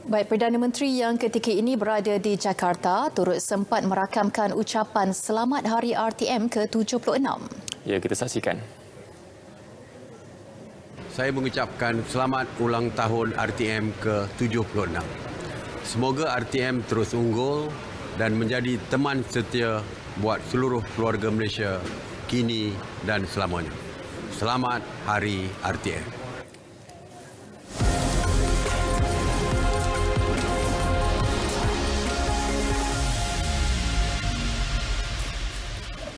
Baik, Perdana Menteri yang ketika ini berada di Jakarta turut sempat merakamkan ucapan Selamat Hari RTM ke-76. Ya, kita saksikan. Saya mengucapkan selamat ulang tahun RTM ke-76. Semoga RTM terus unggul dan menjadi teman setia buat seluruh keluarga Malaysia kini dan selamanya. Selamat Hari RTM.